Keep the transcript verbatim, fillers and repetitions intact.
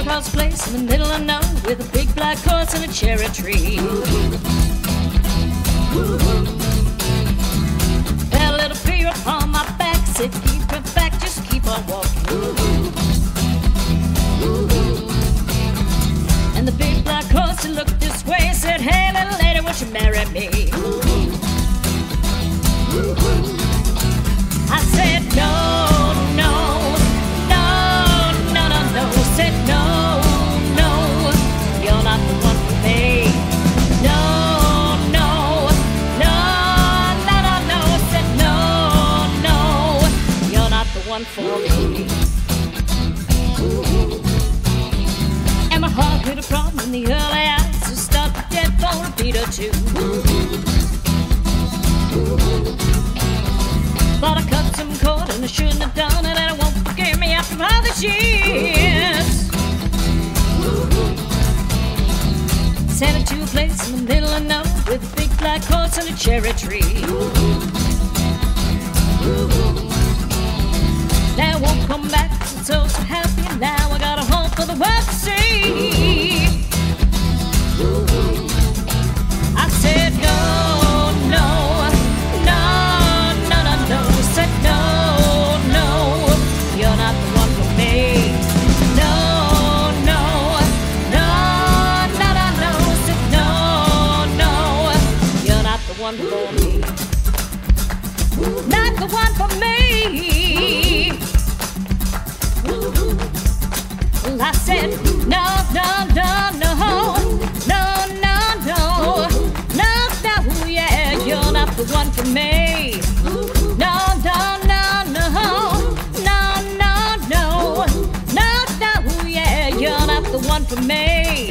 across the place in the middle of nowhere with a big black horse and a cherry tree. Felt a little fear upon my back, said keep it back, just keep on walking. And the big black horse, he looked this way and said, hey little lady, won't you marry me? I said no, no, no, no, no, no. Said no, no, you're not the one for me. No, no, no, no, no, no. Said no, no, you're not the one for me. And my heart hit a problem in the early hours, so stopped dead for a beat or two. But I cut some cord and I shouldn't have done it, and it won't forgive me after all these years. Sent it to a place in the middle of nowhere with a big black horse and a cherry tree. Now I won't come back, I'm so, so happy. Now I got a home for the world to see. I said no, no, no, no, no, no. Said no, no, you're not the one for me. No, no, no, no, no, no. Said no, no, you're not the one for me. Not the one for me. Well, I said no, no, no, no, no, no, no, no, no, yeah, you're not the one for me. No, no, no, no, no, no, no, no, no, yeah, you're not the one for me.